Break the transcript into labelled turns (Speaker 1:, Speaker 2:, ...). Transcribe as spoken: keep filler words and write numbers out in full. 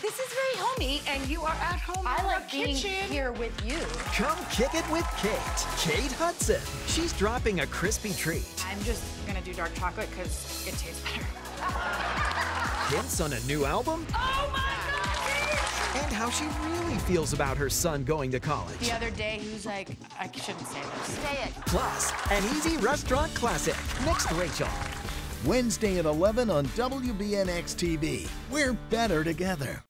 Speaker 1: This is very homey, and you are at home
Speaker 2: I
Speaker 1: in
Speaker 2: like
Speaker 1: the
Speaker 2: being
Speaker 1: kitchen.
Speaker 2: here with you.
Speaker 3: Come kick it with Kate. Kate Hudson. She's dropping a crispy treat.
Speaker 2: I'm just gonna do dark chocolate because it tastes better.
Speaker 3: Hints on a new album.
Speaker 1: Oh my God!
Speaker 3: And how she really feels about her son going to college.
Speaker 2: The other day, he was like, I shouldn't say this. Say it.
Speaker 3: Plus, an easy restaurant classic. Next, Rachael.
Speaker 4: Wednesday at eleven on W B N X T V. We're better together.